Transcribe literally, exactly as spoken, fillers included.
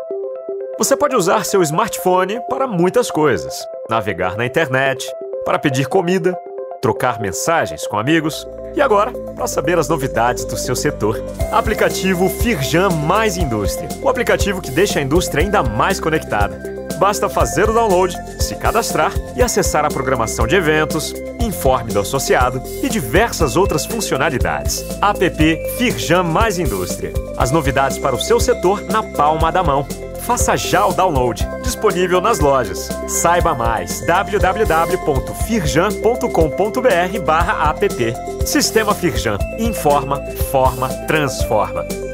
Você pode usar seu smartphone para muitas coisas. Navegar na internet, para pedir comida, trocar mensagens com amigos e agora, para saber as novidades do seu setor. Aplicativo Firjan Mais Indústria. O aplicativo que deixa a indústria ainda mais conectada. Basta fazer o download, se cadastrar e acessar a programação de eventos, informe do associado e diversas outras funcionalidades. App Firjan Mais Indústria. As novidades para o seu setor na palma da mão. Faça já o download, disponível nas lojas. Saiba mais, w w w ponto firjan ponto com ponto b r barra app. Sistema Firjan. Informa, forma, transforma.